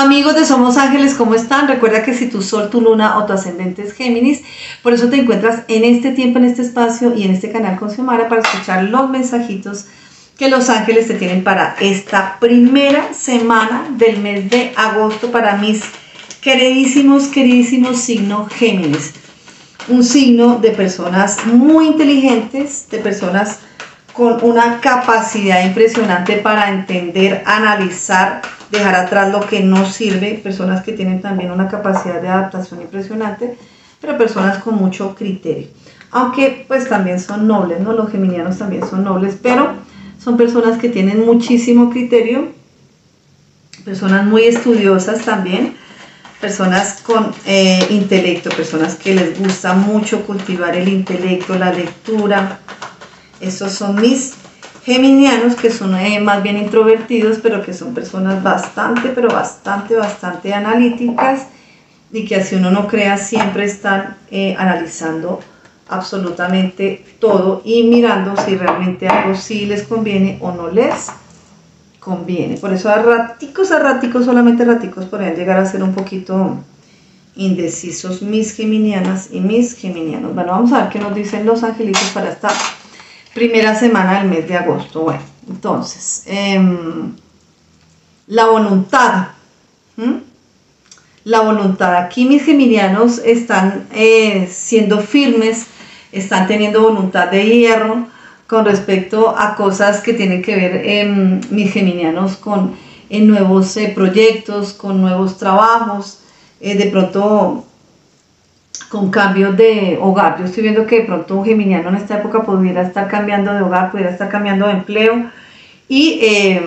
Amigos de Somos Ángeles, ¿cómo están? Recuerda que si tu sol, tu luna o tu ascendente es Géminis, por eso te encuentras en este tiempo, en este espacio y en este canal con Xiomara para escuchar los mensajitos que los ángeles te tienen para esta primera semana del mes de agosto para mis queridísimos signo Géminis. Un signo de personas muy inteligentes, de personas con una capacidad impresionante para entender, analizar, dejar atrás lo que no sirve, personas que tienen también una capacidad de adaptación impresionante, pero personas con mucho criterio. Aunque pues también son nobles, ¿no? Los geminianos también son nobles, pero son personas que tienen muchísimo criterio, personas muy estudiosas también, personas con intelecto, personas que les gusta mucho cultivar el intelecto, la lectura. Estos son mis geminianos, que son más bien introvertidos, pero que son personas bastante analíticas y que así uno no crea, siempre están analizando absolutamente todo y mirando si realmente algo sí les conviene o no les conviene. Por eso a raticos, solamente raticos podrían llegar a ser un poquito indecisos mis geminianas y mis geminianos. Bueno, vamos a ver qué nos dicen los angelitos para esta primera semana del mes de agosto. Bueno, entonces, la voluntad. La voluntad. Aquí mis geminianos están siendo firmes, están teniendo voluntad de hierro con respecto a cosas que tienen que ver mis geminianos con nuevos proyectos, con nuevos trabajos, de pronto con cambios de hogar. Yo estoy viendo que de pronto un geminiano en esta época pudiera estar cambiando de hogar, pudiera estar cambiando de empleo. Y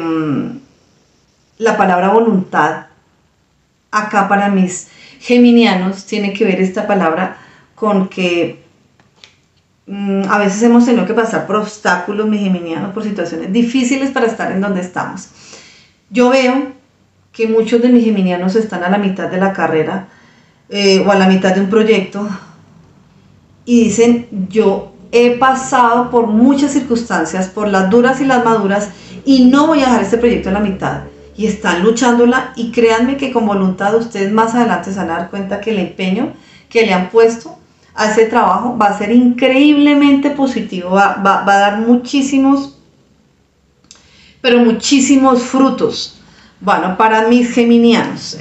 la palabra voluntad, acá para mis geminianos, tiene que ver esta palabra con que a veces hemos tenido que pasar por obstáculos, mis geminianos, por situaciones difíciles para estar en donde estamos. Yo veo que muchos de mis geminianos están a la mitad de la carrera, o a la mitad de un proyecto y dicen: yo he pasado por muchas circunstancias, por las duras y las maduras, y no voy a dejar este proyecto a la mitad, y están luchándola. Y créanme que con voluntad ustedes más adelante se van a dar cuenta que el empeño que le han puesto a ese trabajo va a ser increíblemente positivo, va a dar muchísimos, pero muchísimos frutos. Bueno, para mis geminianos,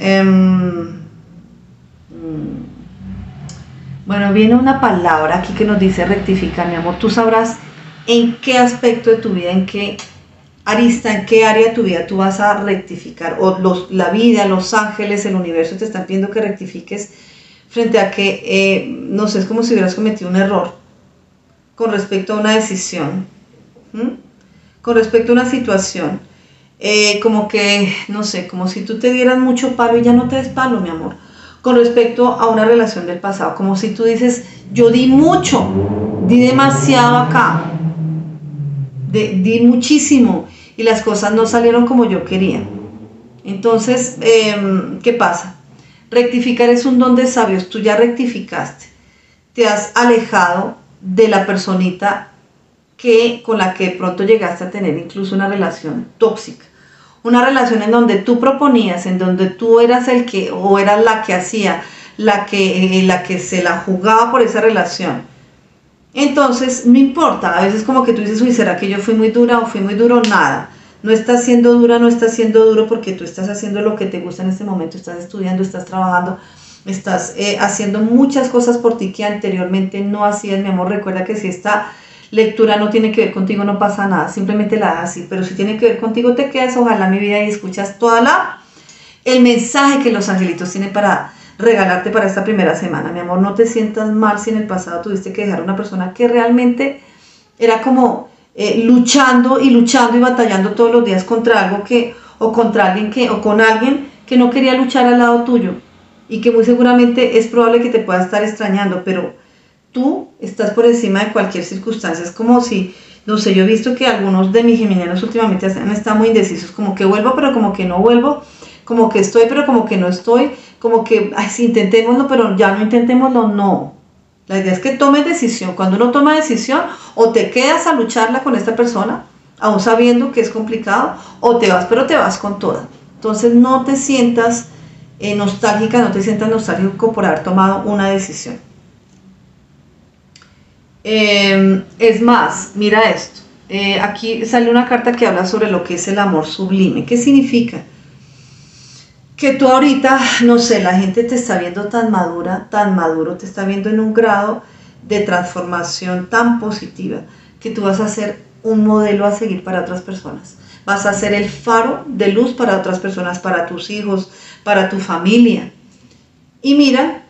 bueno, viene una palabra aquí que nos dice rectificar, mi amor. Tú sabrás en qué aspecto de tu vida, en qué arista, en qué área de tu vida tú vas a rectificar. O la vida, los ángeles, el universo te están pidiendo que rectifiques frente a que, no sé, es como si hubieras cometido un error con respecto a una decisión, con respecto a una situación. Como que, no sé, como si tú te dieras mucho palo y ya no te des palo, mi amor. Con respecto a una relación del pasado, como si tú dices: yo di mucho, di demasiado acá, di muchísimo y las cosas no salieron como yo quería. Entonces, ¿qué pasa? Rectificar es un don de sabios. Tú ya rectificaste, te has alejado de la personita con la que de pronto llegaste a tener incluso una relación tóxica. Una relación en donde tú proponías, en donde tú eras el que, o eras la que hacía, la que se la jugaba por esa relación. Entonces, no importa, a veces como que tú dices: uy, ¿será que yo fui muy dura o fui muy duro? Nada, no estás siendo dura, no estás siendo duro, porque tú estás haciendo lo que te gusta en este momento, estás estudiando, estás trabajando, estás haciendo muchas cosas por ti que anteriormente no hacías, mi amor. Recuerda que si esta lectura no tiene que ver contigo, no pasa nada, simplemente la das así, pero si tiene que ver contigo, te quedas, ojalá, mi vida, y escuchas el mensaje que los angelitos tienen para regalarte para esta primera semana. Mi amor, no te sientas mal si en el pasado tuviste que dejar a una persona que realmente era como luchando y batallando todos los días contra algo o con alguien que no quería luchar al lado tuyo, y que muy seguramente es probable que te pueda estar extrañando, pero tú estás por encima de cualquier circunstancia. Es como si, no sé, yo he visto que algunos de mis geminianos últimamente han estado muy indecisos, como que vuelvo, pero como que no vuelvo, como que estoy, pero como que no estoy, como que, ay, sí, intentémoslo, pero ya no intentémoslo, no. La idea es que tomes decisión. Cuando uno toma decisión, o te quedas a lucharla con esta persona, aún sabiendo que es complicado, o te vas, pero te vas con toda. Entonces no te sientas nostálgica, no te sientas nostálgico por haber tomado una decisión. Es más, mira esto. Aquí sale una carta que habla sobre lo que es el amor sublime. ¿Qué significa? Que tú ahorita, no sé, la gente te está viendo tan madura, tan maduro, te está viendo en un grado de transformación tan positiva, que tú vas a ser un modelo a seguir para otras personas. Vas a ser el faro de luz para otras personas, para tus hijos, para tu familia. Y mira,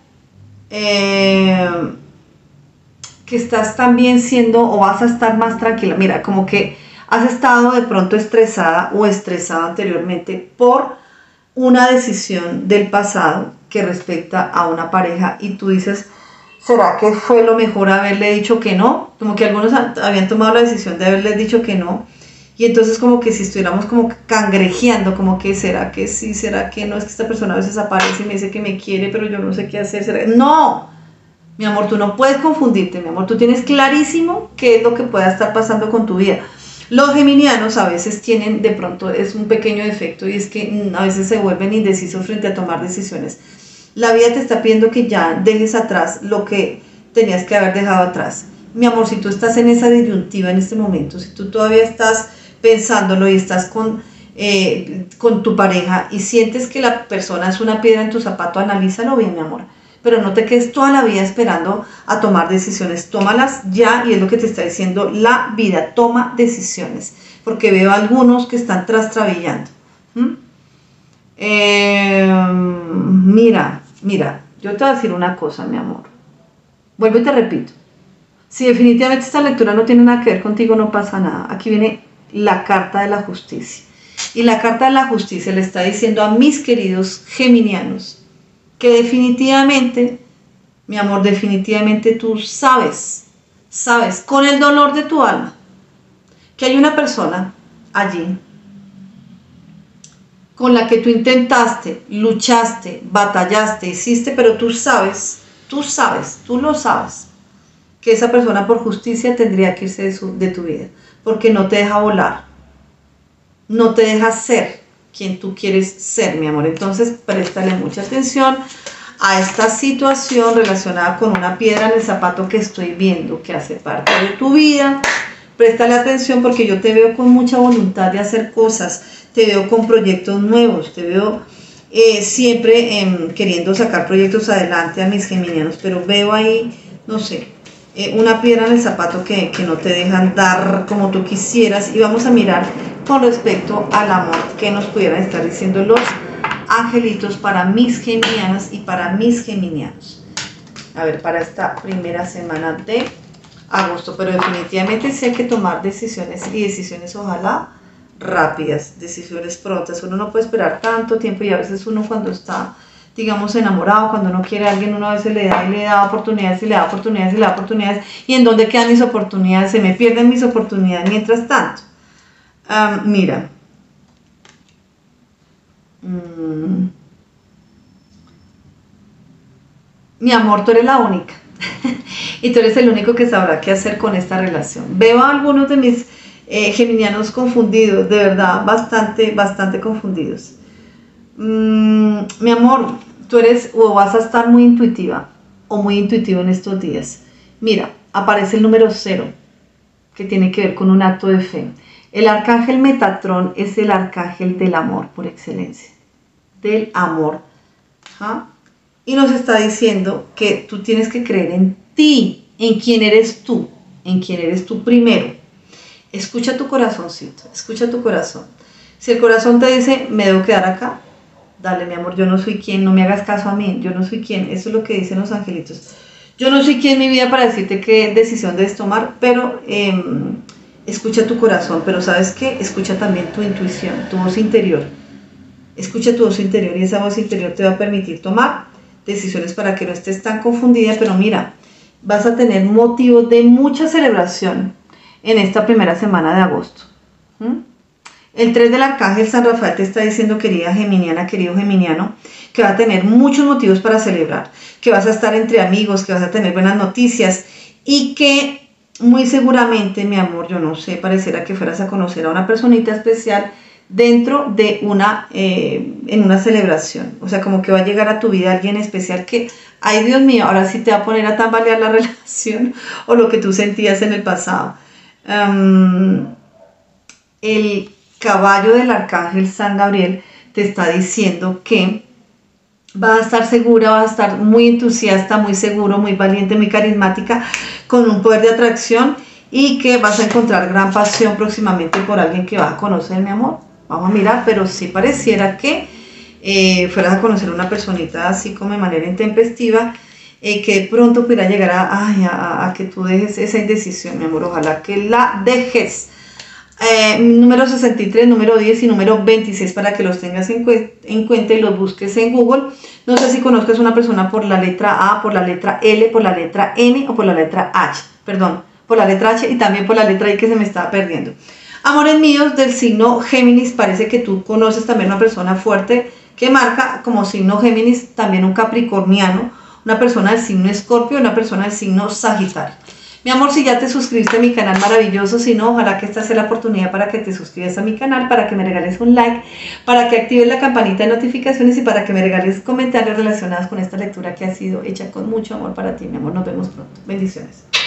que estás también siendo, o vas a estar más tranquila. Mira, como que has estado de pronto estresada o estresado anteriormente por una decisión del pasado que respecta a una pareja y tú dices, ¿será que fue lo mejor haberle dicho que no? Como que algunos habían tomado la decisión de haberles dicho que no, y entonces como que si estuviéramos como cangrejeando, como que ¿será que sí? ¿Será que no? Es que esta persona a veces aparece y me dice que me quiere, pero yo no sé qué hacer. ¿Será? ¡No! Mi amor, tú no puedes confundirte, mi amor. Tú tienes clarísimo qué es lo que pueda estar pasando con tu vida. Los geminianos a veces tienen, de pronto, es un pequeño defecto, y es que a veces se vuelven indecisos frente a tomar decisiones. La vida te está pidiendo que ya dejes atrás lo que tenías que haber dejado atrás. Mi amor, si tú estás en esa disyuntiva en este momento, si tú todavía estás pensándolo y estás con tu pareja y sientes que la persona es una piedra en tu zapato, analízalo bien, mi amor. Pero no te quedes toda la vida esperando a tomar decisiones. Tómalas ya, y es lo que te está diciendo la vida. Toma decisiones, porque veo a algunos que están trastabillando. Mira, yo te voy a decir una cosa, mi amor. Vuelvo y te repito. Si definitivamente esta lectura no tiene nada que ver contigo, no pasa nada. Aquí viene la carta de la justicia. Y la carta de la justicia le está diciendo a mis queridos geminianos que definitivamente, mi amor, definitivamente tú sabes, con el dolor de tu alma, que hay una persona allí con la que tú intentaste, luchaste, batallaste, hiciste, pero tú lo sabes, que esa persona por justicia tendría que irse de tu vida, porque no te deja volar, no te deja ser quien tú quieres ser, mi amor. Entonces, préstale mucha atención a esta situación relacionada con una piedra en el zapato que estoy viendo, que hace parte de tu vida. Préstale atención, porque yo te veo con mucha voluntad de hacer cosas, te veo con proyectos nuevos, te veo siempre queriendo sacar proyectos adelante a mis geminianos, pero veo ahí, no sé, una piedra en el zapato que no te dejan dar como tú quisieras. Y vamos a mirar con respecto al amor que nos pudieran estar diciendo los angelitos para mis geminianas y para mis geminianos. A ver, para esta primera semana de agosto, pero definitivamente sí hay que tomar decisiones, y decisiones ojalá rápidas, decisiones prontas. Uno no puede esperar tanto tiempo, y a veces uno cuando está, digamos, enamorado, cuando uno quiere a alguien, uno a veces le da oportunidades y le da oportunidades y le da oportunidades, y ¿en dónde quedan mis oportunidades? Se me pierden mis oportunidades mientras tanto. Mira, mi amor, tú eres la única y tú eres el único que sabrá qué hacer con esta relación. Veo a algunos de mis geminianos confundidos, de verdad, bastante confundidos. Mi amor, tú eres, o vas a estar muy intuitiva o muy intuitivo en estos días. Mira, aparece el número 0, que tiene que ver con un acto de fe. El arcángel Metatrón es el arcángel del amor por excelencia, del amor. Y nos está diciendo que tú tienes que creer en ti, en quién eres tú primero. Escucha tu corazoncito, escucha tu corazón. Si el corazón te dice, me debo quedar acá, dale, mi amor, yo no soy quien, no me hagas caso a mí, yo no soy quien. Eso es lo que dicen los angelitos. Yo no soy quien en mi vida para decirte qué decisión debes tomar, pero escucha tu corazón. Pero ¿sabes qué? Escucha también tu intuición, tu voz interior. Escucha tu voz interior, y esa voz interior te va a permitir tomar decisiones para que no estés tan confundida. Pero mira, vas a tener motivos de mucha celebración en esta primera semana de agosto. El 3 del arcángel San Rafael te está diciendo, querida geminiana, querido geminiano, que va a tener muchos motivos para celebrar, que vas a estar entre amigos, que vas a tener buenas noticias, y que muy seguramente, mi amor, yo no sé, pareciera que fueras a conocer a una personita especial dentro de en una celebración. O sea, como que va a llegar a tu vida alguien especial que, ay Dios mío, ahora sí te va a poner a tambalear la relación o lo que tú sentías en el pasado. El caballo del arcángel San Gabriel te está diciendo que vas a estar segura, vas a estar muy entusiasta, muy seguro, muy valiente, muy carismática, con un poder de atracción y que vas a encontrar gran pasión próximamente por alguien que vas a conocer, mi amor. Vamos a mirar, pero sí pareciera que fueras a conocer a una personita así como de manera intempestiva, que de pronto pudiera llegar a que tú dejes esa indecisión, mi amor. Ojalá que la dejes. Número 63, número 10 y número 26 para que los tengas en cuenta y los busques en Google. No sé si conozcas una persona por la letra A, por la letra L, por la letra N o por la letra H. Perdón, por la letra H y también por la letra I, que se me estaba perdiendo. Amores míos del signo Géminis, parece que tú conoces también una persona fuerte que marca como signo Géminis también un capricorniano, una persona del signo Escorpio, una persona del signo Sagitario. Mi amor, si ya te suscribiste a mi canal, maravilloso. Si no, ojalá que esta sea la oportunidad para que te suscribas a mi canal, para que me regales un like, para que actives la campanita de notificaciones y para que me regales comentarios relacionados con esta lectura que ha sido hecha con mucho amor para ti, mi amor. Nos vemos pronto. Bendiciones.